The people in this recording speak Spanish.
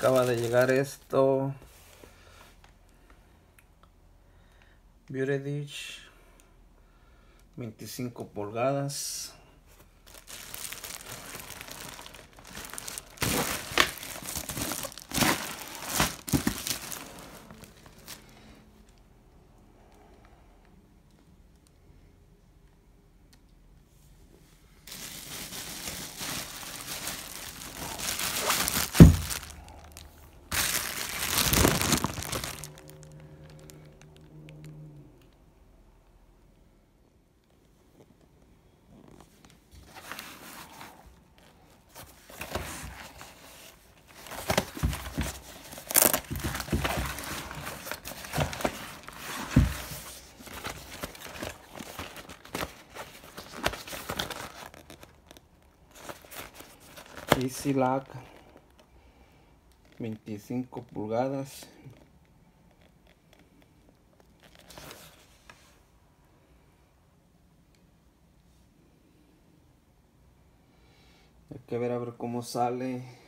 acaba de llegar esto. Beauty Dish 25 pulgadas. Easy Lock 25 pulgadas. Hay que ver a ver cómo sale.